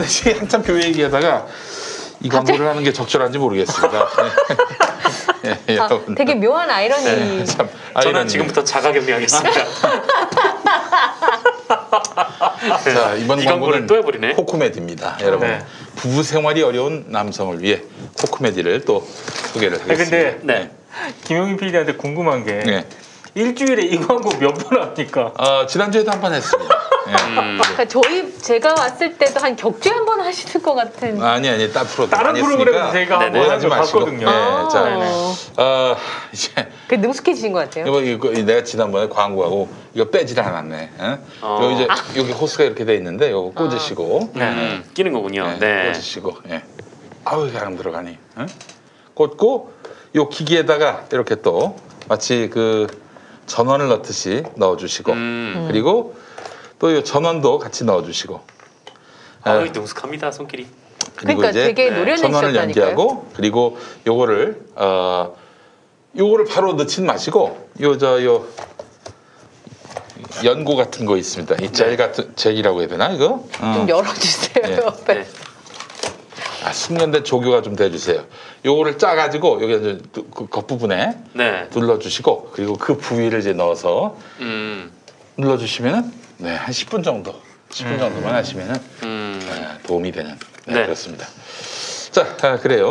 당시 한참 교회 얘기하다가 이 광고를 하는 게 적절한지 모르겠습니다. 여러분. 되게 묘한 아이러니. 네. 참, 저는 지금부터 자가격리하겠습니다. 자, 이번 이 광고는 또 해버리네. 코코메디입니다. 여러분, 네. 부부 생활이 어려운 남성을 위해 코코메디를 또 소개를 하겠습니다. 근데 네. 김용민 PD한테 궁금한 게 네. 일주일에 이 광고 몇 번 합니까? 지난주에도 한 번 했습니다. 그러니까 제가 왔을 때도 한 격주에 한 번 하시는 것 같은. 아니, 다른 다른 프로그램 제가 네네. 한번 하지 한번 마시고. 봤거든요. 네, 자, 네네. 이제 그 능숙해지신 것 같아요. 이거 내가 지난번에 광고하고 이거 빼지를 않았네. 여기 이제 여기 호스가 이렇게 돼 있는데 이거 꽂으시고, 끼는 거군요. 네. 꽂으시고, 아우 이게 안 들어가니. 꽂고 요 기기에다가 이렇게 또 마치 그 전원을 넣듯이 넣어주시고, 그리고 또 이 전원도 같이 넣어주시고. 능숙합니다 손길이. 그리고 그러니까 이제 되게 노련해지셨다니까요. 전원을 연기하고 그리고 요거를 바로 넣진 마시고 요 연고 같은 거 있습니다. 이 젤 같은 젤이라고 해야 되나 이거? 좀 열어주세요. 네. 옆에. 네. 숙련된 조교가 좀 돼주세요. 요거를 짜가지고 여기 이제 그 겉부분에 네. 눌러주시고 그리고 그 부위를 이제 넣어서 눌러주시면은 한 10분 정도 10분 정도만 하시면은 도움이 되는 네. 그렇습니다. 자, 그래요.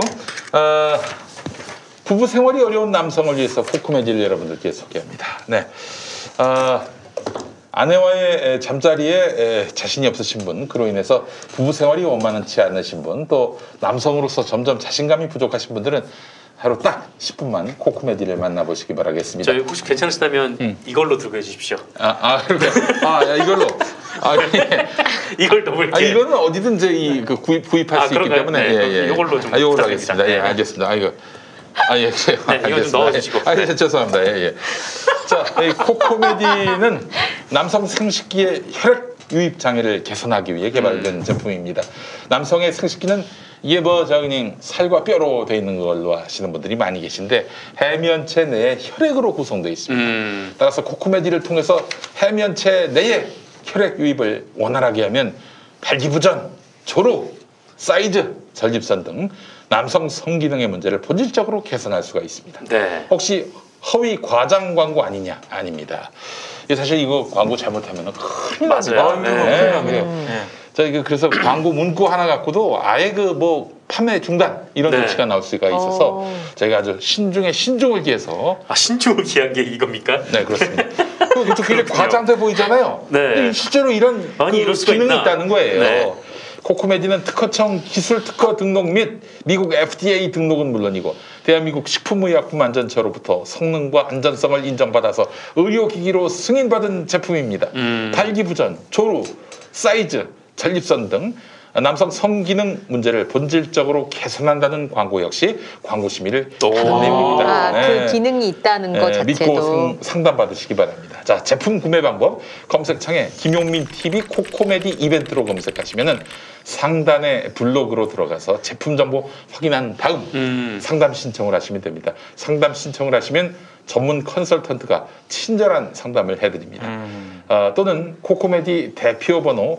부부 생활이 어려운 남성을 위해서 코코메디를 여러분들께 소개합니다. 네. 아내와의 잠자리에 자신이 없으신 분, 그로 인해서 부부 생활이 원만치 않으신 분, 또 남성으로서 점점 자신감이 부족하신 분들은 하루 딱 10분만 코코메디를 만나보시기 바라겠습니다. 저희 혹시 괜찮으시다면 이걸로 들고 해주십시오. 이걸로. 예. 이걸 넣을게요. 이거는 어디든 구입할 수 있기 때문에. 네, 이걸로 좀 이걸로 부탁드립니다. 하겠습니다. 네. 알겠습니다. 이거. 네, 이거 좀 넣어주시고. 죄송합니다. 자, 이 코코메디는 남성 생식기의 혈액 유입 장애를 개선하기 위해 개발된 제품입니다. 남성의 생식기는 이게 그냥 살과 뼈로 되어 있는 걸로 하시는 분들이 많이 계신데 해면체 내에 혈액으로 구성되어 있습니다. 따라서 코코메디를 통해서 해면체 내에 혈액 유입을 원활하게 하면 발기부전, 조루, 사이즈, 전립선 등 남성 성기능의 문제를 본질적으로 개선할 수가 있습니다. 네. 혹시 허위 과장 광고 아니냐? 아닙니다. 사실 이거 광고 잘못하면 큰일 납니다. 맞아요. 그래요. 그래서 광고 문구 하나 갖고도 아예 판매 중단 이런 네. 조치가 나올 수가 있어서 저희가 아주 신중에 신중을 기해서 신중을 기한 게 이겁니까? 네, 그렇습니다. 그것도 굉장히 과장돼 보이잖아요. 네. 근데 실제로 이런 이럴 수가 기능이 있나? 있다는 거예요. 네. 코코메디는 특허청 기술 특허 등록 및 미국 FDA 등록은 물론이고 대한민국 식품의약품안전처로부터 성능과 안전성을 인정받아서 의료기기로 승인받은 제품입니다. 발기부전, 조루, 사이즈, 전립선 등 남성 성기능 문제를 본질적으로 개선한다는 광고 역시 광고 심의를 하는 내용입니다. 그 기능이 있다는 것 자체도. 믿고 상담받으시기 바랍니다. 자, 제품 구매 방법 검색창에 김용민 TV 코코메디 이벤트로 검색하시면은 상단의 블로그로 들어가서 제품 정보 확인한 다음 상담 신청을 하시면 됩니다. 상담 신청을 하시면 전문 컨설턴트가 친절한 상담을 해드립니다. 또는 코코메디 대표 번호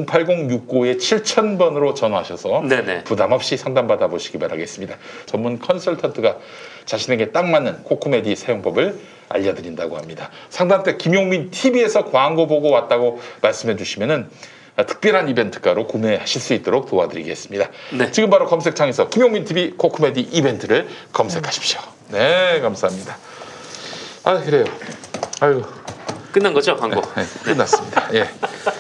08069-7000번으로 전화하셔서 네네. 부담 없이 상담받아 보시기 바라겠습니다. 전문 컨설턴트가 자신에게 딱 맞는 코코메디 사용법을 알려드린다고 합니다. 상담 때 김용민 TV에서 광고 보고 왔다고 말씀해 주시면은 특별한 이벤트가로 구매하실 수 있도록 도와드리겠습니다. 네. 지금 바로 검색창에서 김용민 TV 코코메디 이벤트를 검색하십시오. 네, 감사합니다. 그래요. 아유, 끝난 거죠 광고? 네, 끝났습니다. 예.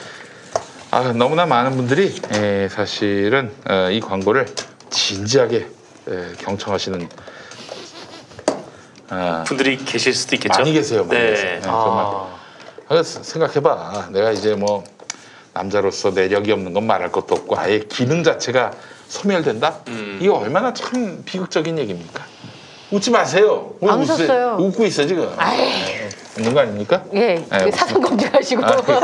너무나 많은 분들이 사실은 이 광고를 진지하게 경청하시는 분들이 계실 수도 있겠죠. 많이 계세요. 많이 네. 계세요. 정말. 생각해봐. 내가 이제 남자로서 내력이 없는 건 말할 것도 없고 아예 기능 자체가 소멸된다? 이거 얼마나 참 비극적인 얘기입니까? 웃지 마세요. 안 웃었어요. 웃고 있어 지금. 웃는 거 아닙니까? 예, 사전 검증하시고.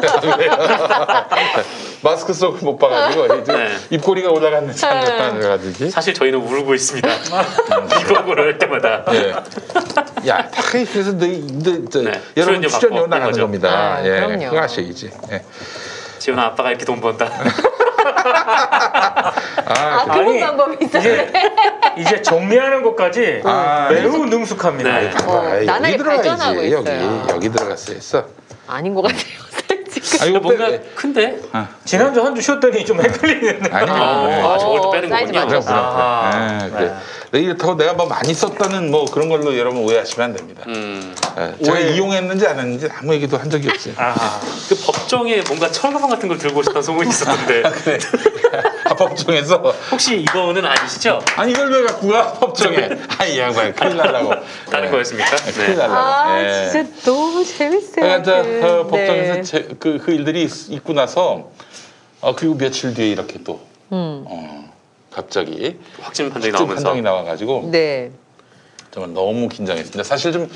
마스크 속을 못 봐가지고 네. 입꼬리가 올라가는 장면가지고. 사실 저희는 울고 있습니다. 이 광고를 할 때마다. 야, 다 그래서 여러분 출연료 나가는 거죠. 겁니다. 그럼요. 그거 아셔야지. 지훈아 아빠가 이렇게 돈 번다. 그런 아니, 방법이 있었네. 이제 정리하는 것까지 매우 능숙합니다. 네. 나날이 발전하고 있어요. 여기 들어갔어. 아닌 것 같아요. 지금. 아, 이거 뭔가 빼. 큰데? 지난주 한 주 쉬었더니 좀 헷갈리는데. 아니, 저것도 빼는 사이즈 거군요. 맞춰서. 아, 그래. 이렇다고 내가 뭐 많이 썼다는 뭐 그런 걸로 여러분 오해하시면 안 됩니다. 제가 이용했는지 안 했는지 아무 얘기도 한 적이 없어요. 그 법정에 뭔가 철가방 같은 걸 들고 오셨다는 소문이 있었던데. 그래. 법정에서 혹시 이거는 아니시죠? 아니 이걸 왜 갖고 가 법정에? 아이 양반 큰일 날라고. 다른 거였습니까? 큰일 날라고. 예. 진짜 너무 재밌어요. 그러니까 네. 법정에서 그 일들이 있고 나서 그리고 며칠 뒤에 이렇게 또 갑자기 확진 판정이 확진 나오면서. 판정이 나와가지고 네. 정말 너무 긴장했습니다. 사실 좀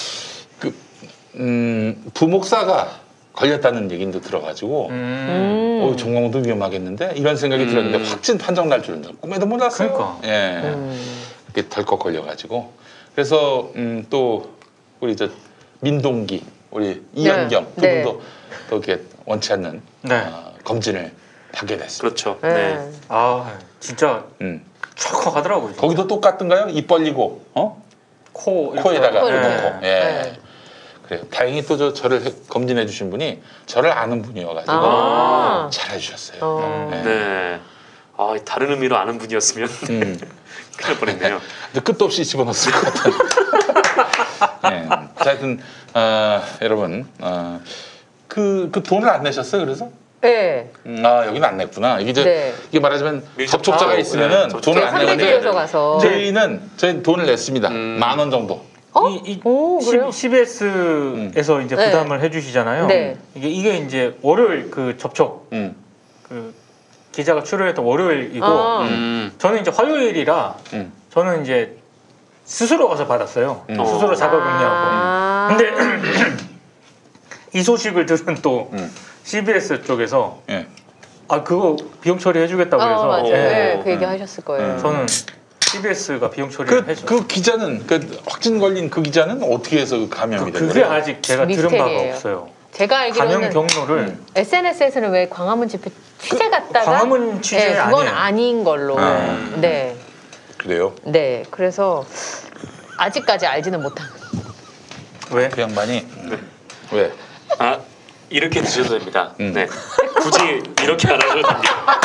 부목사가 걸렸다는 얘기도 들어가지고 정광훈도 위험하겠는데 이런 생각이 들었는데 확진 판정 날 줄은 꿈에도 몰랐어요. 그러니까. 예, 이렇게 덜컥 걸려가지고 그래서 또 우리 민동기 우리 이현경 두 네. 분도 또 이렇게 원치 않는 네. 검진을 받게 됐습니다. 그렇죠. 네. 네. 아, 진짜 척척하더라고요. 거기도 똑같은가요? 입 벌리고 코 이렇게 코에다가 코에다. 넣고. 예. 네. 그래요. 다행히 또 저를 검진해 주신 분이 저를 아는 분이어가지고 아. 잘 해주셨어요. 네. 네. 다른 의미로 아는 분이었으면 큰일 날 뻔했네요. 근데 끝도 없이 집어넣었을 것 같은. 네. 자, 하여튼 여러분 그 돈을 안 내셨어요? 그래서? 네. 여기는 안 냈구나. 이게 말하자면 밀접- 접촉자가 있으면은 네, 돈을 안 상대 내는데 쪽에서 가서. 저희 돈을 냈습니다. 10,000원 정도. 오, 그래요? CBS에서 이제 네. 부담을 해주시잖아요. 네. 이게 이제 월요일 그 접촉 그 기자가 출연했던 월요일이고 저는 이제 화요일이라 저는 이제 스스로 가서 받았어요. 스스로 자가격리하고. 근데 이 소식을 들은 또 CBS 쪽에서 예. 그거 비용 처리해주겠다고 해서 맞아요. 네, 그 예. 얘기 하셨을 거예요. 저는 CBS가 비용 처리를 해줘. 그 기자는 확진 걸린 그 기자는 어떻게 해서 감염이 된 그게 거예요? 아직 제가 들은 바가 미스테리예요. 없어요. 제가 감염 알기로는 경로를 SNS에서는 왜 광화문 집회 취재 갔다가 광화문 취재 네, 그건 아니에요. 아닌 걸로. 네. 그래요? 네. 그래서 아직까지 알지는 못한. 왜? 그 양반이 왜? 이렇게 드셔도 됩니다. 네. 굳이 이렇게 안 하셔도 됩니다.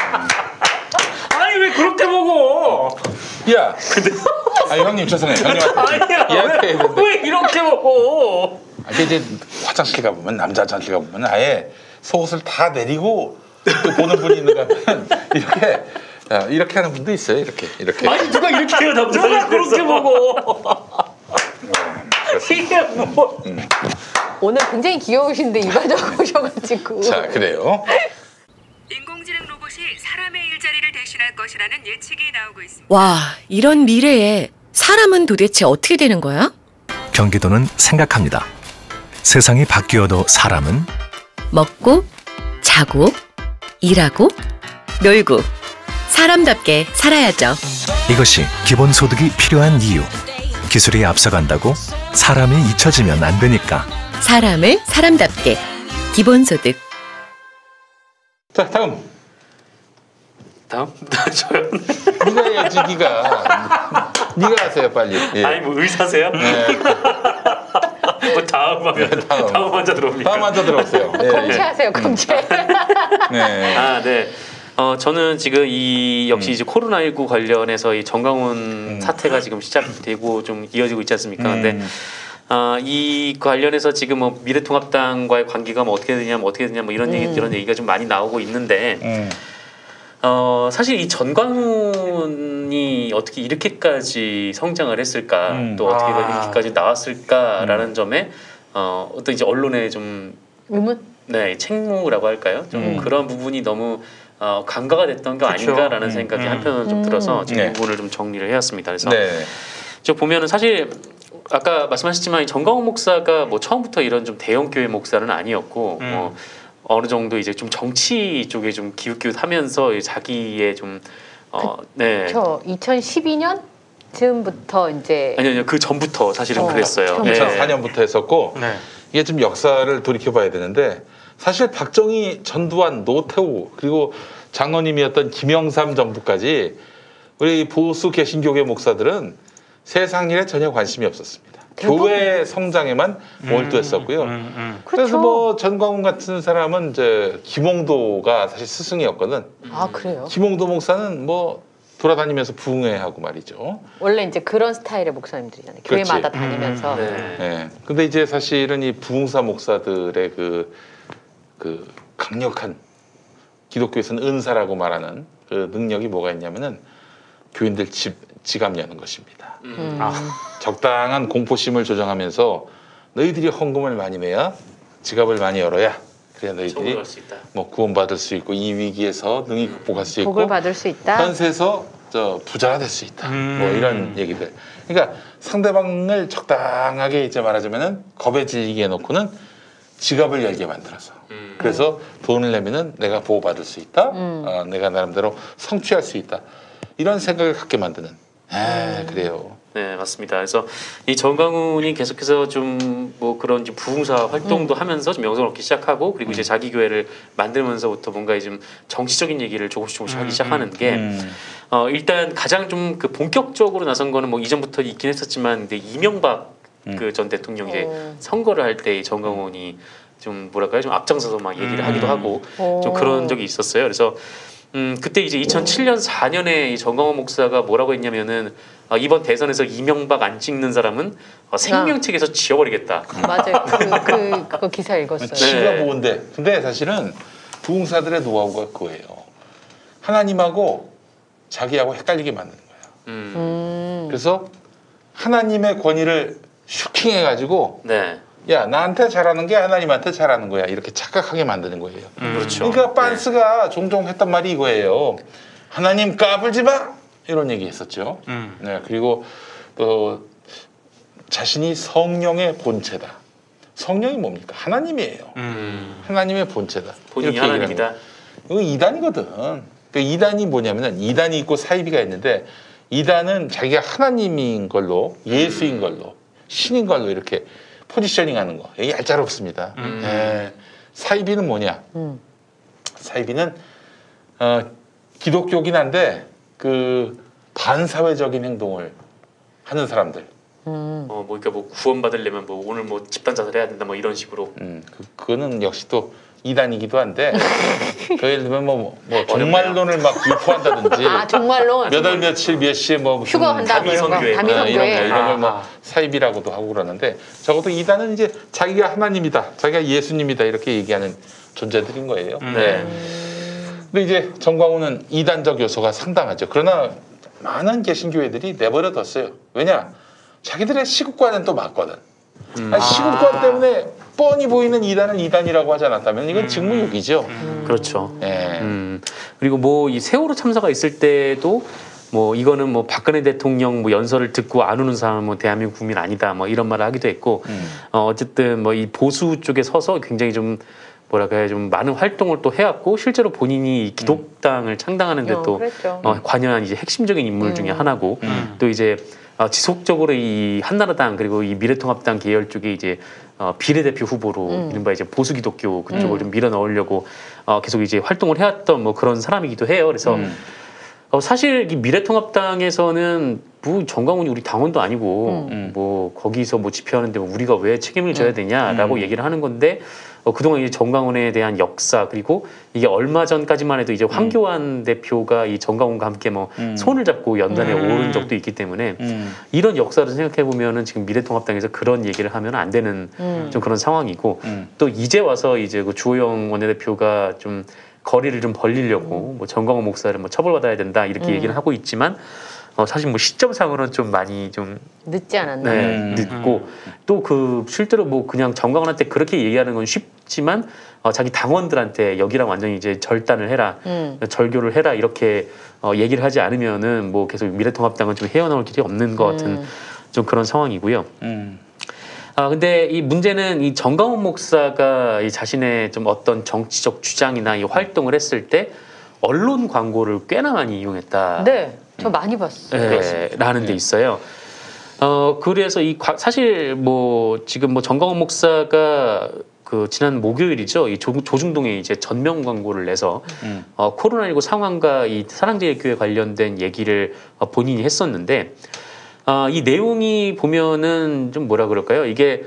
아니 왜 그렇게 먹어? 야, 근데 형님 죄송해요. 형님한테 아니야 이야기해야 되는데. 왜 이렇게 먹어? 이제 화장실 가보면 남자 화장실 가보면 아예 속옷을 다 내리고 또 보는 분이 있는가 하면 이렇게 하는 분도 있어요. 이렇게. 아니 누가 이렇게 해요 남자? 누가 그렇게 먹어? 이게 뭐? 오늘 굉장히 귀여우신데 이발 적으셔가지고. 자, 그래요. 인공지능 로봇이 사람의 일자리를 대신할 것이라는 예측이 나오고 있습니다. 와, 이런 미래에 사람은 도대체 어떻게 되는 거야? 경기도는 생각합니다. 세상이 바뀌어도 사람은 먹고, 자고, 일하고, 놀고, 사람답게 살아야죠. 이것이 기본소득이 필요한 이유. 기술이 앞서간다고 사람이 잊혀지면 안 되니까. 사람을 사람답게. 기본소득. 자, 다음. 저요? 네가 해야지, 네가 하세요, 빨리. 예. 아니 뭐 의사세요? 네. 뭐 다음 환자 들어옵니까? 다음 환자 들어오세요. 검체하세요, 검체. 네. 네. 저는 지금 이 역시 이제 코로나19 관련해서 이 정강훈 사태가 지금 시작되고 좀 이어지고 있지 않습니까? 근데 이 관련해서 지금 뭐 미래통합당과의 관계가 뭐 어떻게 되냐, 뭐 이런 얘기가 좀 많이 나오고 있는데 사실 이 전광훈이 어떻게 이렇게까지 성장을 했을까, 또 어떻게 이렇게까지 나왔을까라는 점에 어떤 이제 언론의 좀 책무라고 할까요? 좀 그런 부분이 너무 간과가 됐던 게 아닌가라는 생각이 한편으로 좀 들어서 지금 이 부분을 좀 정리를 해왔습니다. 그래서 저 보면은 사실 아까 말씀하셨지만 정광훈 목사가 뭐 처음부터 이런 좀 대형 교회 목사는 아니었고 어느 정도 이제 좀 정치 쪽에 좀 기웃기웃하면서 자기의 좀 저 2012년 즈음부터 이제 아니요 그 전부터 사실은 그랬어요. 2004년부터 했었고 이게 좀 역사를 돌이켜봐야 되는데 사실 박정희, 전두환, 노태우 그리고 장로님이었던 김영삼 정부까지 우리 보수 개신교계 목사들은 세상 일에 전혀 관심이 없었습니다. 교회 성장에만 몰두했었고요. 그래서 뭐 전광훈 같은 사람은 이제 김홍도가 사실 스승이었거든. 아 그래요? 김홍도 목사는 뭐 돌아다니면서 부흥회하고 말이죠. 원래 이제 그런 스타일의 목사님들이잖아요. 그렇지. 교회마다 다니면서. 네. 근데 이제 사실은 이 부흥사 목사들의 그 강력한 기독교에서는 은사라고 말하는 그 능력이 뭐가 있냐면은 교인들 지갑 여는 것입니다. 적당한 공포심을 조정하면서 너희들이 헌금을 많이 내야 지갑을 많이 열어야 그래야 너희들이 뭐 구원받을 수 있고 이 위기에서 능히 극복할 수 있고 복을 받을 수 있다. 현세에서 부자가 될 수 있다. 뭐 이런 얘기들. 그러니까 상대방을 적당하게 이제 말하자면은 겁에 질리게 해놓고는 지갑을 열게 만들어서. 그래서 돈을 내면은 내가 보호받을 수 있다. 내가 나름대로 성취할 수 있다. 이런 생각을 갖게 만드는. 그래요. 네, 맞습니다. 그래서 이 정광훈이 계속해서 좀 뭐 그런 좀 부흥사 활동도 하면서 좀 명성을 얻기 시작하고 그리고 이제 자기 교회를 만들면서부터 뭔가 좀 정치적인 얘기를 조금씩 하기 시작하는 게 일단 가장 좀 그 본격적으로 나선 거는 뭐 이전부터 있긴 했었지만 근데 이명박 그 전 대통령 이제 선거를 할 때 정광훈이 좀 뭐랄까요 좀 앞장서서 막 얘기를 하기도 하고 좀 그런 적이 있었어요. 그래서 그때 이제 2007년 4년에 이 정광훈 목사가 뭐라고 했냐면은 이번 대선에서 이명박 안 찍는 사람은 생명책에서 지워버리겠다. 맞아요. 그거 기사 읽었어요. 지가 뭔데? 근데 사실은 부흥사들의 노하우가 그거예요. 하나님하고 자기하고 헷갈리게 만드는 거예요. 그래서 하나님의 권위를 슈킹해가지고 야 나한테 잘하는 게 하나님한테 잘하는 거야 이렇게 착각하게 만드는 거예요. 그렇죠. 그러니까 빤스가 종종 했던 말이 이거예요. 하나님 까불지 마 이런 얘기 했었죠. 네, 그리고 또 자신이 성령의 본체다. 성령이 뭡니까? 하나님이에요. 하나님의 본체다. 본인이 하나님이다. 이거 이단이거든. 그 이단이 뭐냐면은 이단이 있고 사이비가 있는데 이단은 자기가 하나님인 걸로 예수인 걸로 신인 걸로 이렇게 포지셔닝 하는 거. 이게 얄짤없습니다. 사이비는 뭐냐? 사이비는 기독교긴 한데 그 반사회적인 행동을 하는 사람들. 뭐 그러니까 뭐 구원받으려면 뭐 오늘 뭐 집단 자살해야 된다 뭐 이런 식으로. 그거는 역시 또 이단이기도 한데 그 예를 들면 뭐 종말론을 막 유포한다든지 종말론 몇 월 며칠 몇 시에 뭐 휴거한다 이런 거 이런 걸 뭐 사이비라고도 하고 그러는데 적어도 이단은 이제 자기가 하나님이다 자기가 예수님이다 이렇게 얘기하는 존재들인 거예요. 네. 근데 이제 정광훈은 이단적 요소가 상당하죠. 그러나 많은 개신교회들이 내버려뒀어요. 왜냐 자기들의 시국과는 또 맞거든. 시국과 때문에 뻔히 보이는 이단을 이단이라고 하지 않았다면 이건 직무유기죠. 그렇죠. 그리고 뭐 이 세월호 참사가 있을 때도 뭐 이거는 뭐 박근혜 대통령 뭐 연설을 듣고 안 오는 사람은 뭐 대한민국 국민 아니다 뭐 이런 말을 하기도 했고 어쨌든 뭐 이 보수 쪽에 서서 굉장히 좀 뭐랄까요 좀 많은 활동을 또 해왔고 실제로 본인이 기독당을 창당하는데 또 관여한 이제 핵심적인 인물 중에 하나고 또 이제 지속적으로 이 한나라당 그리고 이 미래통합당 계열 쪽에 이제 비례대표 후보로 이른바 이제 보수 기독교 그쪽을 좀 밀어 넣으려고 계속 이제 활동을 해왔던 뭐 그런 사람이기도 해요. 그래서 사실 이 미래통합당에서는 뭐 정광훈이 우리 당원도 아니고 뭐 거기서 뭐 집회하는데 뭐 우리가 왜 책임을 져야 되냐라고 얘기를 하는 건데 그동안 이제 정광훈에 대한 역사 그리고 이게 얼마 전까지만 해도 이제 황교안 대표가 이 정광훈과 함께 뭐 손을 잡고 연단에 오른 적도 있기 때문에 이런 역사를 생각해 보면은 지금 미래통합당에서 그런 얘기를 하면 안 되는 좀 그런 상황이고 또 이제 와서 이제 그 주호영 원내대표가 좀 거리를 좀 벌리려고 뭐 정광훈 목사를 뭐 처벌받아야 된다 이렇게 얘기를 하고 있지만 사실 뭐 시점상으로는 좀 많이 좀 늦지 않았나? 네, 늦고 또 그 실제로 뭐 그냥 정광훈한테 그렇게 얘기하는 건 쉽지만 자기 당원들한테 여기랑 완전히 이제 절단을 해라, 절교를 해라 이렇게 얘기를 하지 않으면은 뭐 계속 미래통합당은 좀 헤어나올 길이 없는 것 같은 좀 그런 상황이고요. 근데 이 문제는 이 정광훈 목사가 이 자신의 좀 어떤 정치적 주장이나 이 활동을 했을 때 언론 광고를 꽤나 많이 이용했다. 네, 저 많이 봤어요. 네, 라는 데 있어요. 그래서 이 사실 뭐 지금 뭐 정광훈 목사가 그 지난 목요일이죠. 이 조중동에 이제 전면 광고를 내서 코로나19 상황과 이 사랑제일교회 관련된 얘기를 본인이 했었는데 이 내용이 보면은 좀 뭐라 그럴까요? 이게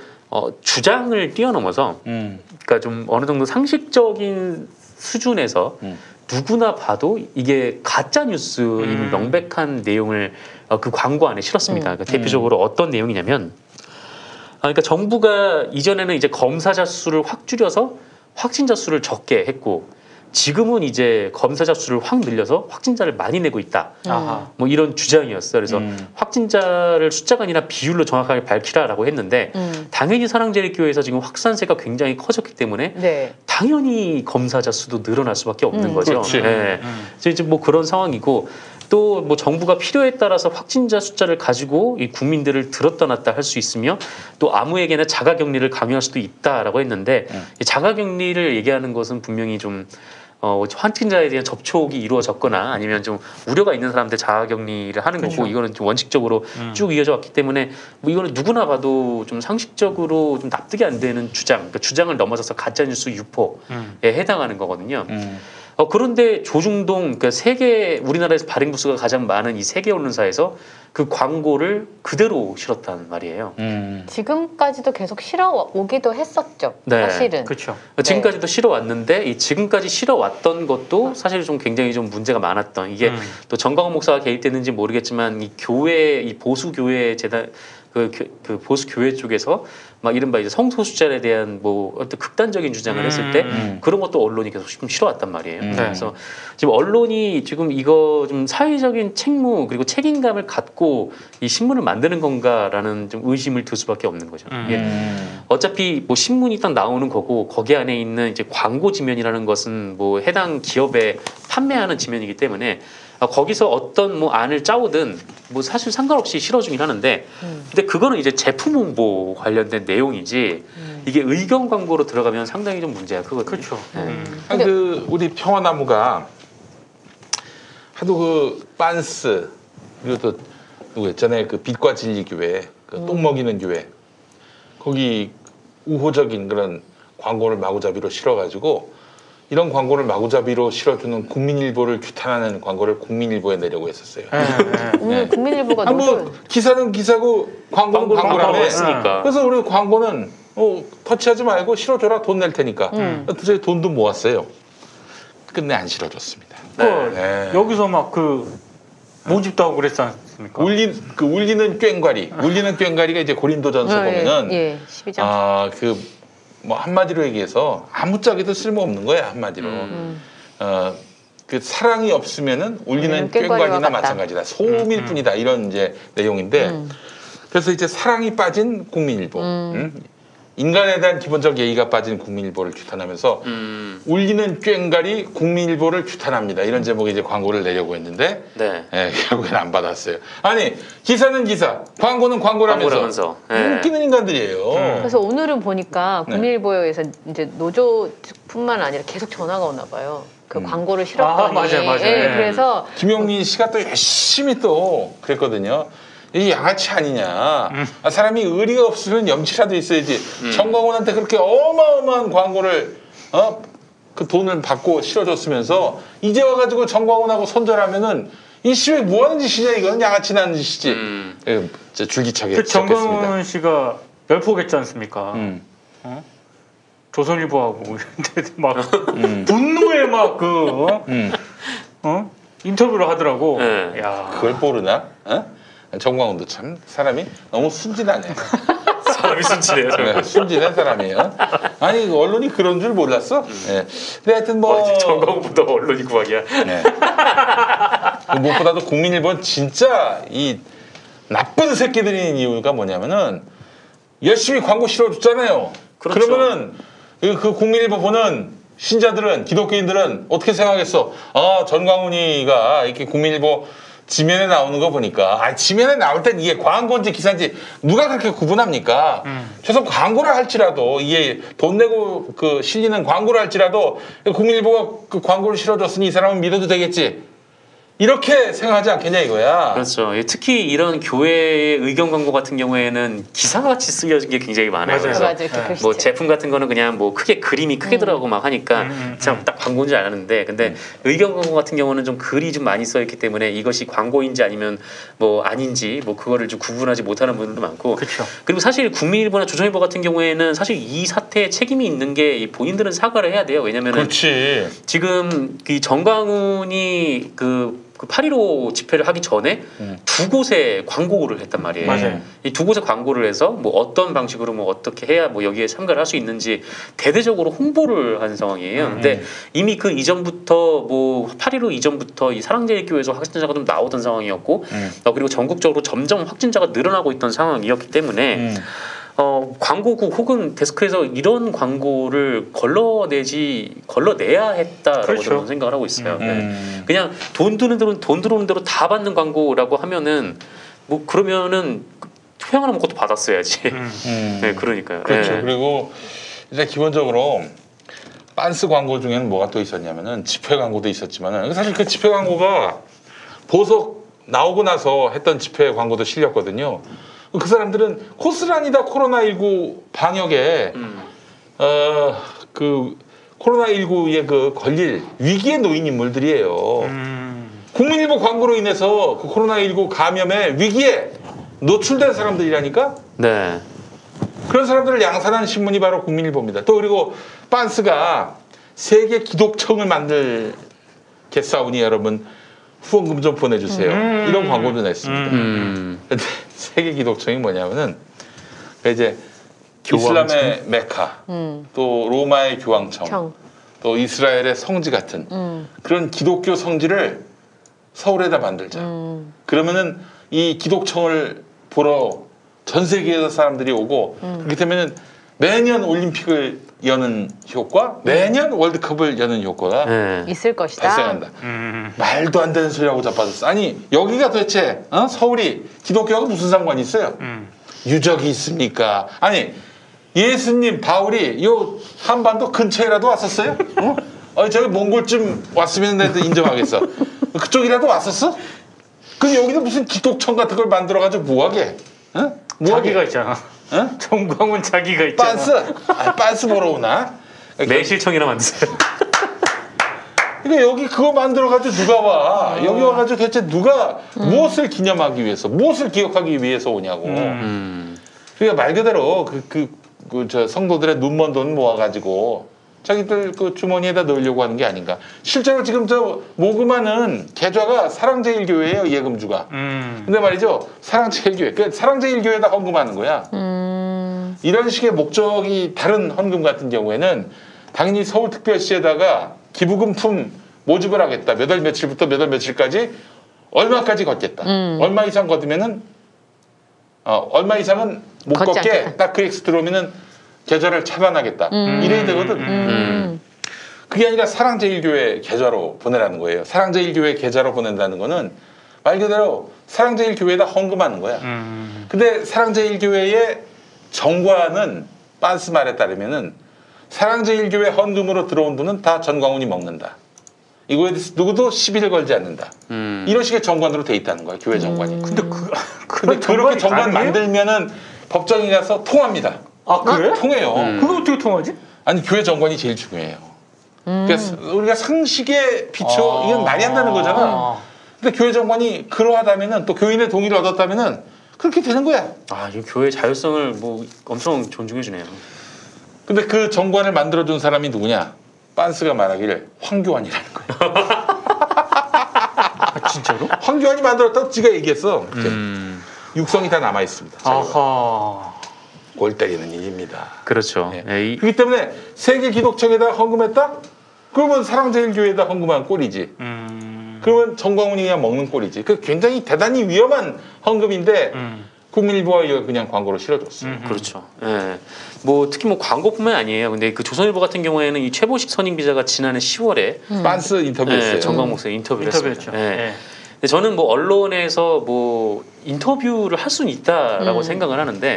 주장을 뛰어넘어서 그러니까 좀 어느 정도 상식적인 수준에서 누구나 봐도 이게 가짜 뉴스인 명백한 내용을 그 광고 안에 실었습니다. 그러니까 대표적으로 어떤 내용이냐면, 그러니까 정부가 이전에는 이제 검사자 수를 확 줄여서 확진자 수를 적게 했고, 지금은 이제 검사자 수를 확 늘려서 확진자를 많이 내고 있다. 뭐 이런 주장이었어요. 그래서 확진자를 숫자가 아니라 비율로 정확하게 밝히라라고 했는데 당연히 사랑제일교회에서 지금 확산세가 굉장히 커졌기 때문에 네. 당연히 검사자 수도 늘어날 수밖에 없는 거죠. 그렇지. 네. 그래서 이제 뭐 그런 상황이고 또 뭐 정부가 필요에 따라서 확진자 숫자를 가지고 이 국민들을 들었다 놨다 할 수 있으며 또 아무에게나 자가격리를 강요할 수도 있다라고 했는데 이 자가격리를 얘기하는 것은 분명히 좀 확진자에 대한 접촉이 이루어졌거나 아니면 좀 우려가 있는 사람들 자가격리를 하는 거고 그렇죠. 이거는 좀 원칙적으로 쭉 이어져 왔기 때문에 뭐 이거는 누구나 봐도 좀 상식적으로 좀 납득이 안 되는 주장, 그러니까 주장을 넘어서서 가짜뉴스 유포에 해당하는 거거든요. 그런데 조중동, 그러니까 우리나라에서 발행 부수가 가장 많은 이 세계 언론사에서 그 광고를 그대로 실었단 말이에요. 지금까지도 계속 실어 오기도 했었죠. 네. 사실은. 그렇죠. 지금까지도 실어왔는데 이 지금까지 실어왔던 것도 사실 좀 굉장히 좀 문제가 많았던 이게 또 정광훈 목사가 개입됐는지 모르겠지만 이 교회 이 보수 교회 재단 그 보수 교회 쪽에서 막 이른바 이제 성소수자에 대한 뭐 어떤 극단적인 주장을 했을 때 그런 것도 언론이 계속 좀 실어왔단 말이에요. 그래서 지금 언론이 지금 이거 좀 사회적인 책무 그리고 책임감을 갖고 이 신문을 만드는 건가라는 좀 의심을 들 수밖에 없는 거죠. 이게 어차피 뭐 신문이 딱 나오는 거고 거기 안에 있는 이제 광고 지면이라는 것은 뭐 해당 기업에 판매하는 지면이기 때문에 거기서 어떤 뭐 안을 짜오든 뭐 사실 상관없이 실어주긴 하는데 근데 그거는 이제 제품 홍보 관련된 내용이지 이게 의견 광고로 들어가면 상당히 좀 문제가 크거든요. 그렇죠. 아니, 우리 평화나무가 하도 그 빤스 그리고 또 누구였잖아요. 그 빛과 진리 교회, 그 똥 먹이는 교회 거기 우호적인 그런 광고를 마구잡이로 실어가지고 이런 광고를 마구잡이로 실어주는 국민일보를 규탄하는 광고를 국민일보에 내려고 했었어요. 오늘 국민일보가 뭐 기사는 기사고 광고는 광고라며 했으니까. 그래서 우리 광고는 터치하지 말고 실어줘라 돈 낼 테니까. 도저히 돈도 모았어요. 끝내 안 실어줬습니다. 네. 여기서 막 그 모집도 하고 그랬지 않습니까? 울리는 꽹과리가 이제 고린도전서 보면은 12장. 뭐 한마디로 얘기해서 아무짝에도 쓸모없는 거야 한마디로. 그 사랑이 없으면은 울리는 꽹과리나 마찬가지다. 소음일 뿐이다 이런 이제 내용인데 그래서 이제 사랑이 빠진 국민일보. 인간에 대한 기본적 예의가 빠진 국민일보를 규탄하면서 울리는 꽹과리 국민일보를 규탄합니다. 이런 제목의 이제 광고를 내려고 했는데 결국엔 안 받았어요. 아니 기사는 기사, 광고는 광고라면서 웃기는 인간들이에요. 그래서 오늘은 보니까 국민일보에서 이제 노조뿐만 아니라 계속 전화가 오나 봐요. 그 광고를 실었더니. 맞아요. 그래서 김용민 씨가 또 열심히 또 그랬거든요. 이 양아치 아니냐. 사람이 의리가 없으면 염치라도 있어야지. 정광훈한테 그렇게 어마어마한 광고를 그 돈을 받고 실어줬으면서 이제 와가지고 정광훈하고 손절하면은 이 씨왜 뭐하는 짓이냐 이건 양아치 나는 짓이지. 줄기차게 그 시작했습니다. 정광훈 씨가 멸포겠지 않습니까? 조선일보하고 막 분노에 막 인터뷰를 하더라고. 야. 그걸 모르나? 정광훈도 참 사람이 너무 순진하네. 사람이 순진해요. 순진한 사람이에요. 아니 언론이 그런 줄 몰랐어? 네. 근데 하여튼 뭐 정광훈보다 언론이 구박이야. 네. 무엇보다도 국민일보는 진짜 이 나쁜 새끼들인 이유가 뭐냐면은 열심히 광고 실어줬잖아요. 그렇죠. 그러면은 그 국민일보 보는 신자들은 기독교인들은 어떻게 생각하겠어? 전광훈이가 이렇게 국민일보 지면에 나오는 거 보니까 지면에 나올 땐 이게 광고인지 기사인지 누가 그렇게 구분합니까? 최소 광고를 할지라도 이게 돈 내고 그 실리는 광고를 할지라도 국민일보가 그 광고를 실어줬으니 이 사람은 믿어도 되겠지. 이렇게 생각하지 않겠냐 이거야. 그렇죠. 특히 이런 교회의 의견 광고 같은 경우에는 기사같이 쓰여진 게 굉장히 많아요. 그래서 맞아요. 뭐 제품 같은 거는 그냥 뭐 크게 그림이 크게 들어가고 막 하니까 참 딱 광고인 줄 알았는데, 근데 의견 광고 같은 경우는 좀 글이 좀 많이 써 있기 때문에 이것이 광고인지 아니면 뭐 아닌지 뭐 그거를 좀 구분하지 못하는 분들도 많고. 그렇죠. 그리고 사실 국민일보나 조선일보 같은 경우에는 사실 이 사태에 책임이 있는 게 본인들은 사과를 해야 돼요. 왜냐면은 그렇지. 지금 이 정광훈이 그 8.15 집회를 하기 전에 두 곳에 광고를 했단 말이에요. 맞아요. 이 두 곳에 광고를 해서 뭐 어떤 방식으로 뭐 어떻게 해야 뭐 여기에 참가를 할 수 있는지 대대적으로 홍보를 한 상황이에요. 근데 이미 그 이전부터 뭐 8.15 이전부터 이 사랑제일교회에서 확진자가 좀 나오던 상황이었고, 그리고 전국적으로 점점 확진자가 늘어나고 있던 상황이었기 때문에 광고국 혹은 데스크에서 이런 광고를 걸러내야 했다라고 그렇죠. 저는 생각을 하고 있어요. 네. 그냥 돈 들어오는 대로 다 받는 광고라고 하면은 뭐 그러면은 휴양 하나 먹고도 받았어야지. 네, 그러니까요. 그렇죠. 네. 그리고 이제 기본적으로 빤스 광고 중에는 뭐가 또 있었냐면은 집회 광고도 있었지만은 사실 그 집회 광고가 보석 나오고 나서 했던 집회 광고도 실렸거든요. 그 사람들은 고스란히 다 코로나19 방역에 그 코로나19에 그 걸릴 위기에 놓인 인물들이에요. 국민일보 광고로 인해서 그 코로나19 감염의 위기에 노출된 사람들이라니까. 네. 그런 사람들을 양산한 신문이 바로 국민일보입니다. 또 그리고 빤스가 세계 기독청을 만들겠사오니 여러분 후원금 좀 보내주세요. 이런 광고도 냈습니다. 근데 세계 기독청이 뭐냐면은 이제 이슬람의 메카, 또 로마의 교황청, 또 이스라엘의 성지 같은 그런 기독교 성지를 서울에다 만들자. 그러면은 이 기독청을 보러 전 세계에서 사람들이 오고 그렇게 되면은 매년 올림픽을 여는 효과, 매년 월드컵을 여는 효과가 있을 것이다. 발생한다. 말도 안 되는 소리하고 자빠졌어. 아니 여기가 도대체 서울이 기독교하고 무슨 상관이 있어요? 유적이 있습니까? 아니 예수님 바울이 요 한반도 근처에라도 왔었어요? 저기 몽골쯤 왔으면 내가 인정하겠어. 그쪽이라도 왔었어? 그럼 여기도 무슨 기독청 같은 걸 만들어가지고 뭐하게? 자기가 있잖아. 정광훈 자기가 있잖아. 빤스? 빤스 보러 오나? 매실청이나 만드세요. 그러니까 여기 그거 만들어가지고 누가 와? 여기 와가지고 대체 누가 무엇을 기념하기 위해서, 무엇을 기억하기 위해서 오냐고. 그러니까 말 그대로 저 성도들의 눈먼 돈 모아가지고 자기들 그 주머니에다 넣으려고 하는 게 아닌가. 실제로 지금 저 모금하는 계좌가 사랑제일교회예요, 예금주가. 근데 말이죠, 사랑제일교회. 그러니까 사랑제일교회에다 헌금하는 거야. 이런 식의 목적이 다른 헌금 같은 경우에는 당연히 서울특별시에다가 기부금품 모집을 하겠다. 몇 월 며칠부터 몇 월 며칠까지 얼마까지 걷겠다. 얼마 이상 걷으면은 얼마 이상은 못 걷게 딱 그 액수 들어오면은 계좌를 차단하겠다. 이래야 되거든. 그게 아니라 사랑제일교회 계좌로 보내라는 거예요. 사랑제일교회 계좌로 보낸다는 거는 말 그대로 사랑제일교회에다 헌금하는 거야. 근데 사랑제일교회의 정관은 빤스 말에 따르면은 사랑제일교회 헌금으로 들어온 돈은 다 전광훈이 먹는다. 이거에 대해서 누구도 시비를 걸지 않는다. 이런 식의 정관으로 돼 있다는 거야, 교회 정관이. 근데 근데 그렇게 정관 만들면은 법정에 가서 통합니다. 아 그래? 통해요. 그거 어떻게 통하지? 아니 교회 정관이 제일 중요해요. 그래서 우리가 상식에 비춰 이건 말이 안 되는 거잖아. 근데 교회 정관이 그러하다면은 또 교인의 동의를 얻었다면은 그렇게 되는 거야. 이 교회 자율성을 뭐 엄청 존중해 주네요. 근데 그 정관을 만들어준 사람이 누구냐? 빤스가 말하기를 황교안이라는 거야. 진짜로? 황교안이 만들었다고 지가 얘기했어. 육성이 다 남아 있습니다. 아하. 골 때리는 일입니다. 그렇죠. 네. 그렇기 때문에 세계 기독청에다 헌금했다? 그러면 사랑제일교회에다 헌금한 꼴이지. 그러면 정광훈이 그냥 먹는 꼴이지. 그 굉장히 대단히 위험한 헌금인데 국민일보가 이거 그냥 광고로 실어줬어요. 그렇죠. 예. 뭐 특히 뭐 광고뿐만 아니에요. 근데 그 조선일보 같은 경우에는 이 최보식 선임 기자가 지난해 10월에 빤스 인터뷰했어요. 정광훈 목사님 인터뷰를 인터뷰했죠. 했습니다. 예. 근데 저는 뭐 언론에서 뭐 인터뷰를 할 수는 있다라고 생각을 하는데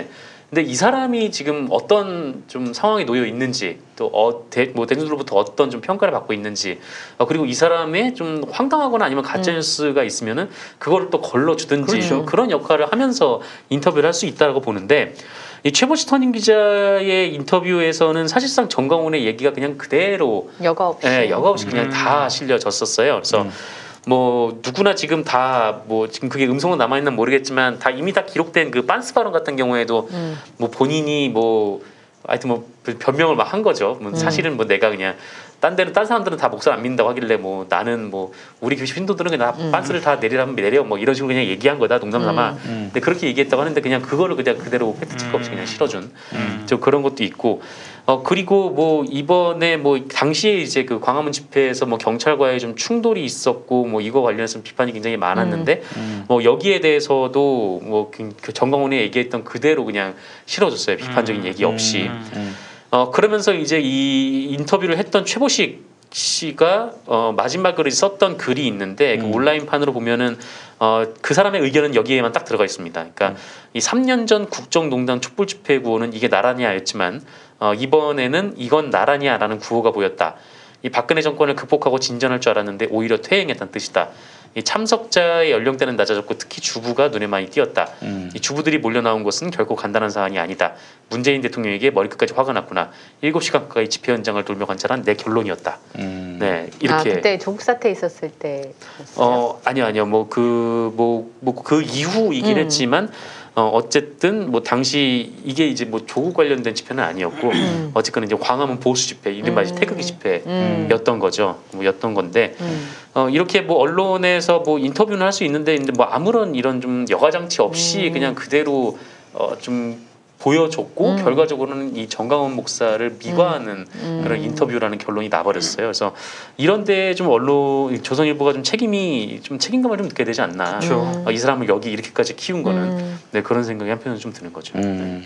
근데 이 사람이 지금 어떤 좀 상황에 놓여 있는지 또 대중들로부터 어떤 좀 평가를 받고 있는지 그리고 이 사람의 좀 황당하거나 아니면 가짜 뉴스가 있으면은 그거를 또 걸러주든지 그렇죠. 그런 역할을 하면서 인터뷰를 할 수 있다고 보는데 이 최보시 터닝 기자의 인터뷰에서는 사실상 정광훈의 얘기가 그냥 그대로 여과 없이 여과 없이 그냥 다 실려졌었어요. 그래서 뭐 누구나 지금 다 뭐 지금 그게 음성은 남아 있는 모르겠지만 다 이미 다 기록된 그 빤스 발언 같은 경우에도 뭐 본인이 뭐 하여튼 뭐 변명을 막 한 거죠. 뭐 사실은 뭐 내가 그냥 딴 사람들은 다 목소리 안 믿는다고 하길래 뭐 나는 뭐 우리 교시 신도들은 그냥 빤스를 다 내리라면 내려 뭐 이런 식으로 그냥 얘기한 거다 농담 삼아. 근데 그렇게 얘기했다고 하는데 그냥 그거를 그냥 그대로 팩트 체크 없이 그냥 실어준 좀 그런 것도 있고. 그리고 뭐 이번에 뭐 당시에 이제 그 광화문 집회에서 뭐 경찰과의 좀 충돌이 있었고 뭐 이거 관련해서 비판이 굉장히 많았는데 뭐 여기에 대해서도 뭐 그 정광훈이 얘기했던 그대로 그냥 실어줬어요. 비판적인 얘기 없이. 그러면서 이제 이 인터뷰를 했던 최보식 씨가 마지막으로 썼던 글이 있는데 그 온라인판으로 보면은 그 사람의 의견은 여기에만 딱 들어가 있습니다. 그러니까 이 3년 전 국정농단 촛불 집회 구호는 이게 나라냐였지만 이번에는 이건 나라냐라는 구호가 보였다. 이 박근혜 정권을 극복하고 진전할 줄 알았는데 오히려 퇴행했다는 뜻이다. 이 참석자의 연령대는 낮아졌고 특히 주부가 눈에 많이 띄었다. 이 주부들이 몰려 나온 것은 결코 간단한 사안이 아니다. 문재인 대통령에게 머리끝까지 화가 났구나. 7시간 가까이 집회 현장을 돌며 관찰한 내 결론이었다. 네, 이렇게. 그때 조국 사태 있었을 때. 아니요. 뭐 그 이후이긴 했지만 어쨌든 뭐 당시 이게 이제 뭐 조국 관련된 집회는 아니었고 어쨌거나 이제 광화문 보수 집회 이른바 태극기 집회였던 거죠. 였던 건데 이렇게 뭐 언론에서 뭐 인터뷰는 할 수 있는데 뭐 아무런 이런 좀 여과 장치 없이 그냥 그대로 좀 보여줬고 결과적으로는 이 정광훈 목사를 미화하는 그런 인터뷰라는 결론이 나버렸어요. 그래서 이런데 좀 언론 조선일보가 좀 책임감을 좀 느껴야 되지 않나. 그렇죠. 이 사람을 여기 이렇게까지 키운 거는 네, 그런 생각이 한편으로 좀 드는 거죠.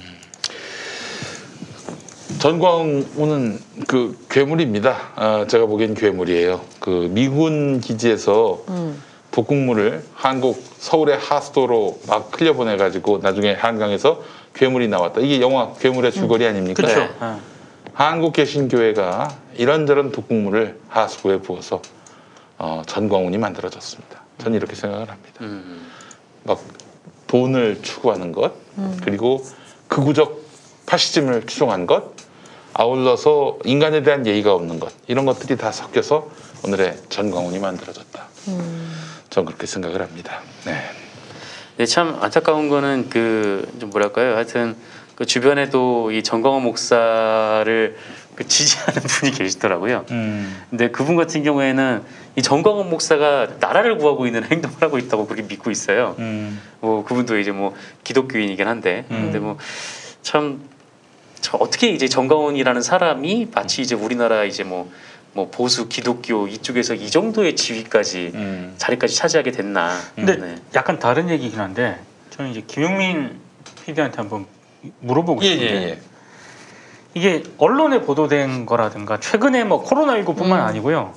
전광훈은 그 괴물입니다. 제가 보기엔 괴물이에요. 그 미군 기지에서 북극물을 한국 서울의 하수도로 막 흘려보내가지고 나중에 한강에서 괴물이 나왔다. 이게 영화 괴물의 줄거리 아닙니까? 그렇죠. 한국 개신교회가 이런저런 북극물을 하수구에 부어서 전광훈이 만들어졌습니다. 저는 이렇게 생각을 합니다. 막 돈을 추구하는 것, 그리고 극우적 파시즘을 추종한 것, 아울러서 인간에 대한 예의가 없는 것, 이런 것들이 다 섞여서 오늘의 전광훈이 만들어졌다. 저는 그렇게 생각을 합니다. 네. 네, 참 안타까운 거는 좀 뭐랄까요? 하여튼 그 주변에도 이 정광훈 목사를 지지하는 분이 계시더라고요. 근데 그분 같은 경우에는 이 정광훈 목사가 나라를 구하고 있는 행동을 하고 있다고 그렇게 믿고 있어요. 뭐 그분도 이제 뭐 기독교인이긴 한데, 근데 뭐 참 어떻게 이제 정광훈이라는 사람이 마치 이제 우리나라 이제 뭐 보수 기독교 이쪽에서 이 정도의 지위까지 자리까지 차지하게 됐나. 근데 네. 약간 다른 얘기긴 한데 저는 이제 김용민 PD한테 한번 물어보고 싶은데 이게 언론에 보도된 거라든가 최근에 뭐 코로나19뿐만 아니고요.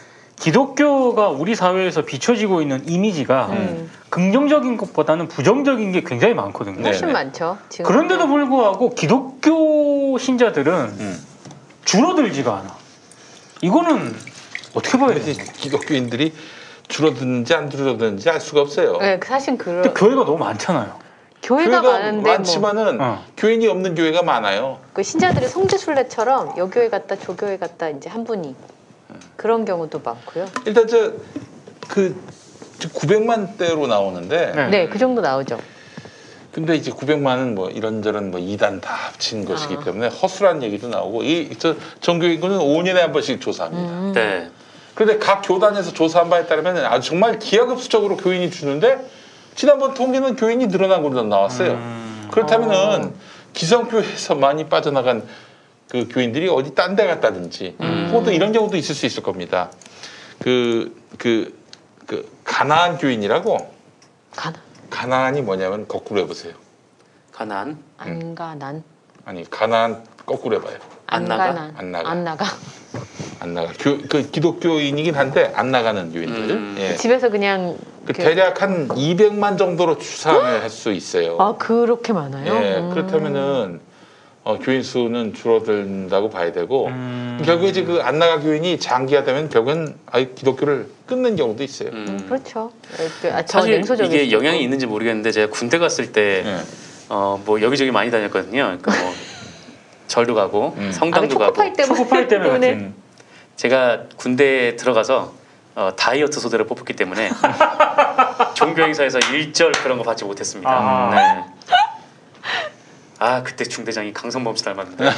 기독교가 우리 사회에서 비춰지고 있는 이미지가 긍정적인 것보다는 부정적인 게 굉장히 많거든요. 훨씬 많죠. 지금. 그런데도 불구하고 기독교 신자들은 줄어들지가 않아. 이거는 어떻게 봐야 돼요? 기독교인들이 줄어드는지 안 줄어드는지 알 수가 없어요. 네, 사실 근데 교회가 너무 많잖아요. 교회가 많은데 많지만은 교인이 없는 교회가 많아요. 그 신자들이 성지순례처럼 여 교회 갔다 저 교회 갔다 이제 한 분이 그런 경우도 많고요. 일단 그 900만 대로 나오는데 네, 그 정도 나오죠. 근데 이제 900만은 뭐 이런저런 뭐 이단 다 합친 것이기 때문에 허술한 얘기도 나오고 정교인구는 5년에 한 번씩 조사합니다. 네. 그런데 각 교단에서 조사한 바에 따르면 아주 정말 기하급수적으로 교인이 주는데 지난번 통계는 교인이 늘어난 걸로 나왔어요. 그렇다면은 기성교회에서 많이 빠져나간 그 교인들이 어디 딴 데 갔다든지 혹은 또 이런 경우도 있을 수 있을 겁니다. 그 가나안 교인이라고. 가나안이 뭐냐면 거꾸로 해보세요. 가난? 안가난? 아니 가나안 거꾸로 해봐요. 안 나가? 안 나가. 안 나가. 안 나가. 그 기독교인이긴 한데 안 나가는 교인들. 예. 집에서 그냥 대략 한 200만 정도로 추산을 할 수 있어요. 아 그렇게 많아요? 예, 그렇다면은 교인 수는 줄어든다고 봐야 되고 결국에 이제 그 안 나가 교인이 장기화되면 결국은 아예 기독교를 끊는 경우도 있어요. 그렇죠. 사실 이게 영향이 있는지 모르겠는데 제가 군대 갔을 때 뭐 여기저기 많이 다녔거든요. 그러니까 뭐 절도 가고 성당도 가고. 초급할 때문에 제가 군대에 들어가서 다이어트 소대를 뽑혔기 때문에 종교 행사에서 일절 그런 거 받지 못했습니다. 네. 아 그때 중대장이 강성범 씨 닮았는데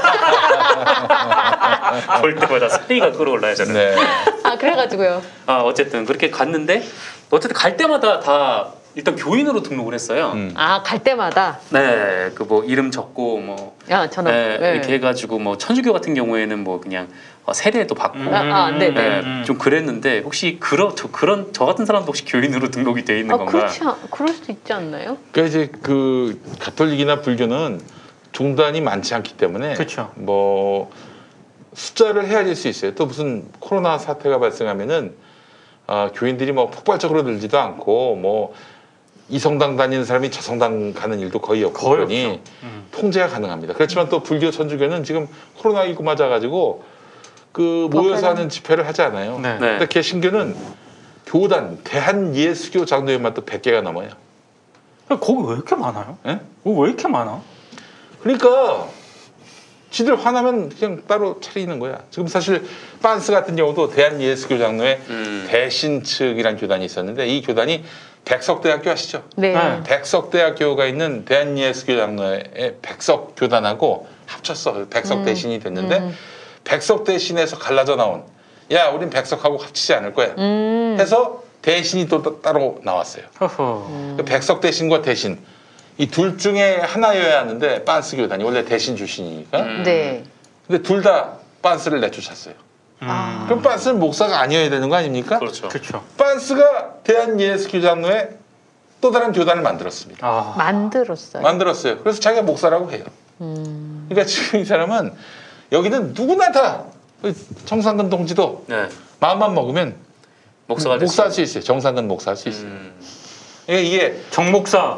볼 때마다 살이가 끌어올라요 저는. 네. 아 그래가지고요. 어쨌든 그렇게 갔는데 어쨌든 갈 때마다 다 일단 교인으로 등록을 했어요. 아 갈 때마다. 네, 그 뭐 이름 적고 뭐. 저는 이렇게 해가지고 뭐 천주교 같은 경우에는 뭐 그냥 세례도 받고. 네네. 좀 그랬는데 혹시 저 같은 사람도 혹시 교인으로 등록이 돼 있는 건가? 그렇지 그럴 수도 있지 않나요? 그러니까 이제 그 가톨릭이나 불교는 종단이 많지 않기 때문에 그렇죠. 뭐 숫자를 헤아릴 수 있어요. 또 무슨 코로나 사태가 발생하면은 교인들이 뭐 폭발적으로 늘지도 않고 뭐 이 성당 다니는 사람이 저 성당 가는 일도 거의 없고 그러니 통제가 가능합니다. 그렇지만 또 불교 천주교는 지금 코로나19 맞아가지고 그 모여서 하는 집회를 하지 않아요. 네. 근데 개신교는 교단 대한예수교 장로회만 또 100개가 넘어요. 거기 왜 이렇게 많아요? 예? 왜 이렇게 많아? 그러니까 지들 화나면 그냥 따로 차리는 거야. 지금 사실 빤스 같은 경우도 대한예수교 장로회 대신측이라는 교단이 있었는데 이 교단이 백석대학교 아시죠? 네. 백석대학교가 있는 대한예수교 장로회 백석교단하고 합쳤어. 백석대신이 됐는데 백석대신에서 갈라져 나온 야 우린 백석하고 합치지 않을 거야 해서 대신이 또 따로 나왔어요. 백석대신과 대신 이 둘 중에 하나여야 하는데 빤스 교단이 원래 대신 출신이니까 네. 근데 둘 다 빤스를 내쫓았어요. 그럼 빤스는 목사가 아니어야 되는 거 아닙니까? 그렇죠. 빤스가 대한예수교 장로회 또 다른 교단을 만들었습니다. 만들었어요. 그래서 자기가 목사라고 해요. 그러니까 지금 이 사람은 여기는 누구나 다 정상근 동지도 마음만 먹으면 목사할 수 있어요. 정상근 목사할 수 있어요. 이게 정목사.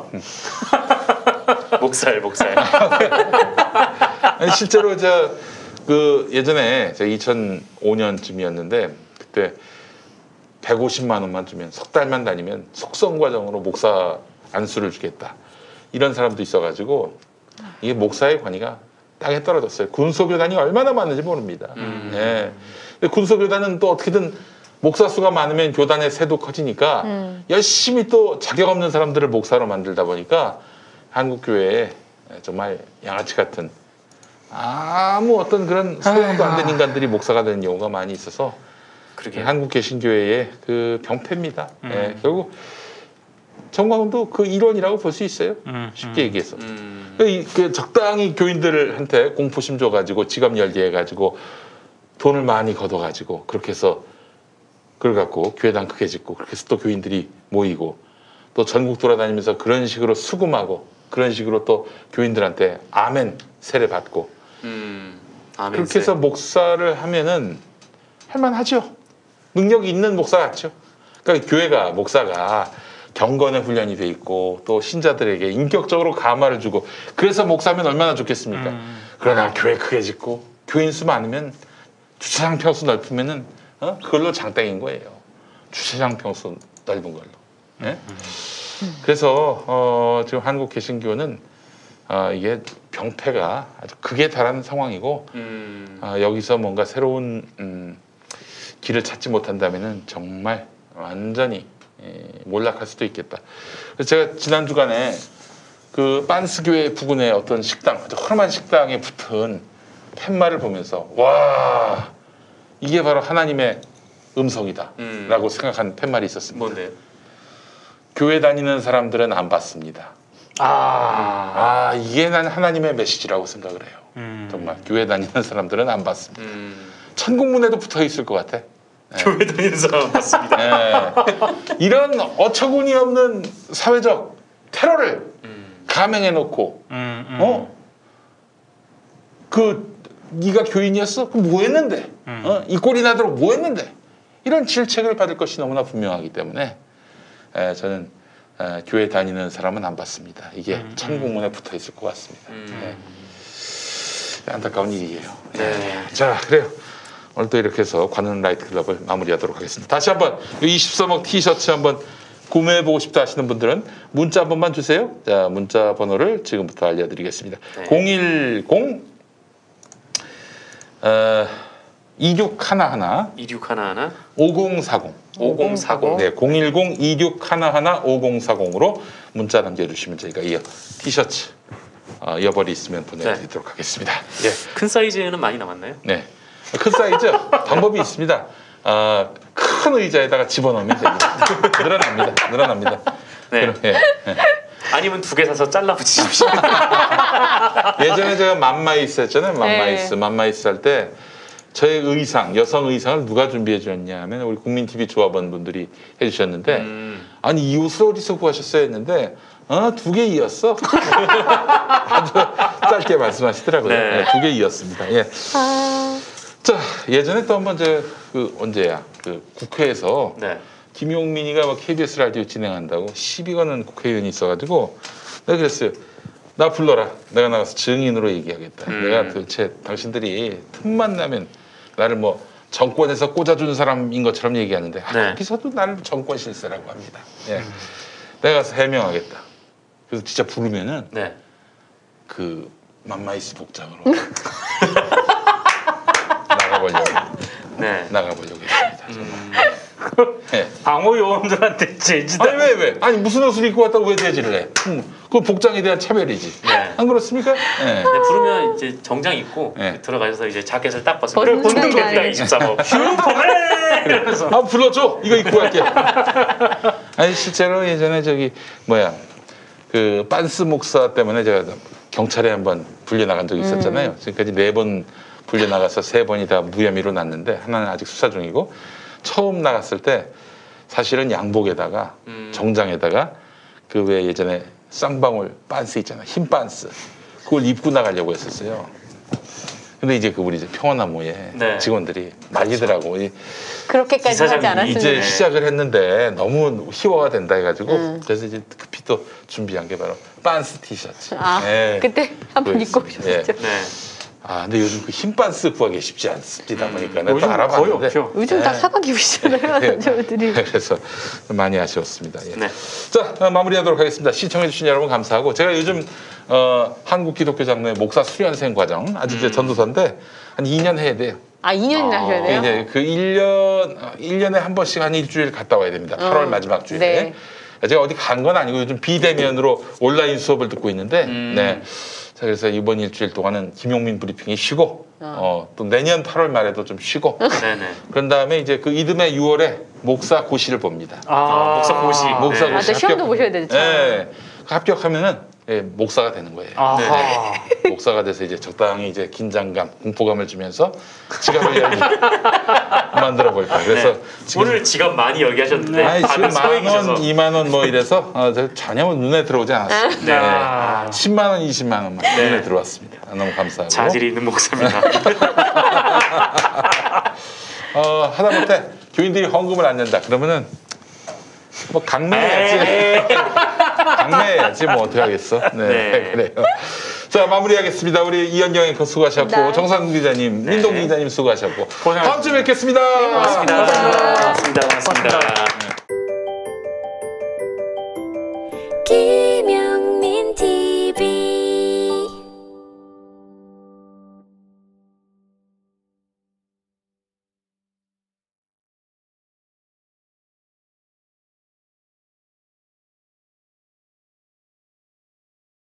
목살. 아니, 실제로 예전에 2005년쯤이었는데 그때 150만 원만 주면 석 달만 다니면 속성 과정으로 목사 안수를 주겠다. 이런 사람도 있어가지고 이게 목사의 권위가 땅에 떨어졌어요. 군소교단이 얼마나 많은지 모릅니다. 예. 근데 군소교단은 또 어떻게든 목사 수가 많으면 교단의 새도 커지니까 열심히 또 자격 없는 사람들을 목사로 만들다 보니까 한국 교회에 정말 양아치 같은 아무 어떤 그런 소용도 안 되는 인간들이 목사가 되는 경우가 많이 있어서 한국 개신교회의 그 병폐입니다. 예. 결국 정광훈도 그 일원이라고 볼 수 있어요. 쉽게 얘기해서. 그 적당히 교인들한테 공포심 줘가지고 지갑 열게 해가지고 돈을 많이 걷어가지고 그렇게 해서 그걸 갖고 교회당 크게 짓고 그렇게 해서 또 교인들이 모이고 또 전국 돌아다니면서 그런 식으로 수금하고 그런 식으로 또 교인들한테 아멘 세례 받고 그렇게 해서 목사를 하면은 할만하죠. 능력이 있는 목사 같죠. 그러니까 교회가 목사가 경건의 훈련이 돼 있고 또 신자들에게 인격적으로 감화를 주고 그래서 목사면 얼마나 좋겠습니까? 그러나 교회 크게 짓고 교인 수 많으면 주차장 평수 넓으면은 그걸로 장땡인 거예요. 주차장 평수 넓은 걸로. 네? 그래서 지금 한국 개신교는 이게 병폐가 아주 극에 달하는 상황이고 여기서 뭔가 새로운 길을 찾지 못한다면은 정말 완전히 몰락할 수도 있겠다. 그래서 제가 지난 주간에 그 빤스교회 부근의 어떤 식당, 아주 허름한 식당에 붙은 팻말을 보면서 와 이게 바로 하나님의 음성이다라고 생각한 팻말이 있었습니다. 뭔데? 교회 다니는 사람들은 안 받습니다. 이게 난 하나님의 메시지라고 생각을 해요. 정말 교회 다니는 사람들은 안 받습니다. 천국문에도 붙어 있을 것 같아. 네. 교회 다니는 사람은 받습니다. 네. 이런 어처구니 없는 사회적 테러를 감행해놓고 네가 교인이었어? 그럼 뭐 했는데? 이 꼴이 나도록 뭐 했는데? 이런 질책을 받을 것이 너무나 분명하기 때문에 저는 교회 다니는 사람은 안 봤습니다. 이게 천공문에 붙어 있을 것 같습니다. 안타까운 일이에요. 자, 그래요. 오늘 또 이렇게 해서 관훈 라이트 클럽을 마무리하도록 하겠습니다. 다시 한번 23억 티셔츠 한번 구매해보고 싶다 하시는 분들은 문자 한 번만 주세요. 자, 문자 번호를 지금부터 알려드리겠습니다. 010 2611 2611 5040 5040 네, 010-2611-5040으로 문자 남겨주시면 저희가 이 티셔츠 여벌이 있으면 보내드리도록 하겠습니다. 예. 큰 사이즈는 많이 남았나요? 네, 큰 사이즈 방법이 있습니다. 큰 의자에다가 집어넣으면 됩니다. 늘어납니다. 네. 예. 아니면 2개 사서 잘라 붙이십시오. 예전에 제가 맘마이스 했잖아요. 맘마이스 할 때 저의 의상, 여성 의상을 누가 준비해 주었냐 하면 우리 국민TV 조합원 분들이 해주셨는데 아니 이 옷을 어디서 구하셨어요 했는데 2개 이었어. 아주 짧게 말씀하시더라고요. 네. 2개 이었습니다. 예. 자, 예전에 또 한번 언제야? 국회에서 네. 김용민이가 KBS 라디오 진행한다고 시비 거는 국회의원이 있어가지고 내가 그랬어요. 나 불러라. 내가 나가서 증인으로 얘기하겠다. 내가 도대체 당신들이 틈만 나면 나를 뭐 정권에서 꽂아준 사람인 것처럼 얘기하는데 거기서도 나를 정권 실세라고 합니다. 예. 내가 가서 해명하겠다. 그래서 진짜 부르면은 그 맘마이스 복장으로 나가보려고 했습니다. 네. 방어 요원들한테 제지다. 아니 왜? 아니 무슨 옷을 입고 왔다고 왜 제지를 해? 그 복장에 대한 차별이지. 안 그렇습니까? 네. 부르면 이제 정장 입고 들어가셔서 이제 자켓을 딱 벗으면 벗는 게 아니라 23호 슈퍼맨 이러면서 불러줘. 이거 입고 갈게. 아니 실제로 예전에 그 빤스 목사 때문에 제가 경찰에 한번 불려 나간 적이 있었잖아요. 지금까지 4번 불려 나가서 3번이 다 무혐의로 났는데 하나는 아직 수사 중이고 처음 나갔을 때 사실은 양복에다가 정장에다가 그 왜 예전에 쌍방울 빤스 있잖아. 흰 빤스 그걸 입고 나가려고 했었어요. 근데 이제 우리 평화나무에 직원들이 난리더라고. 그렇게까지 하지 않았습니다. 이제 시작을 했는데 너무 희화가 된다 해가지고 그래서 이제 급히 또 준비한 게 바로 빤스 티셔츠. 그때 한번 입고 오셨죠. 근데 요즘 그 흰 빤스 구하기 쉽지 않습니다. 보니까 요즘 또 알아봤는데 거의 없죠. 요즘 다 사각 입으시잖아요. 저들이. 그래서 많이 아쉬웠습니다. 자, 마무리하도록 하겠습니다. 시청해주신 여러분 감사하고 제가 요즘 한국기독교장로회 목사 수련생 과정 아직 이제 전도사인데 한 2년 해야 돼요. 2년이나 하셔야 돼요? 이제 그 1년에 한 번씩 한 일주일 갔다 와야 됩니다. 8월 마지막 주일에. 제가 어디 간 건 아니고 요즘 비대면으로 온라인 수업을 듣고 있는데 자, 그래서 이번 일주일 동안은 김용민 브리핑이 쉬고 또 내년 8월 말에도 좀 쉬고 그런 다음에 이제 그 이듬해 6월에 목사 고시를 봅니다. 목사 고시. 목사 고시 시험도 보셔야 되죠. 합격하면은 목사가 되는 거예요. 목사가 돼서 이제 적당히 이제 긴장감, 공포감을 주면서 지갑을 열기 만들어 볼까. 그래서 오늘 지갑 많이 열게 하셨는데 지금 10,000원, 20,000원 뭐 이래서 전혀 눈에 들어오지 않았습니다. 10만 원, 20만 원만 눈에 들어왔습니다. 너무 감사하고. 자질이 있는 목사입니다. 하다못해 교인들이 헌금을 안 낸다. 그러면은 뭐 강매해야지. 강매해야지 뭐 어떻게 하겠어. 그래요. 자, 마무리하겠습니다. 우리 이현경 앵커 수고하셨고 정상근 기자님, 민동기 기자님 수고하셨고 다음 주에 뵙겠습니다. 고맙습니다. 고맙습니다. 길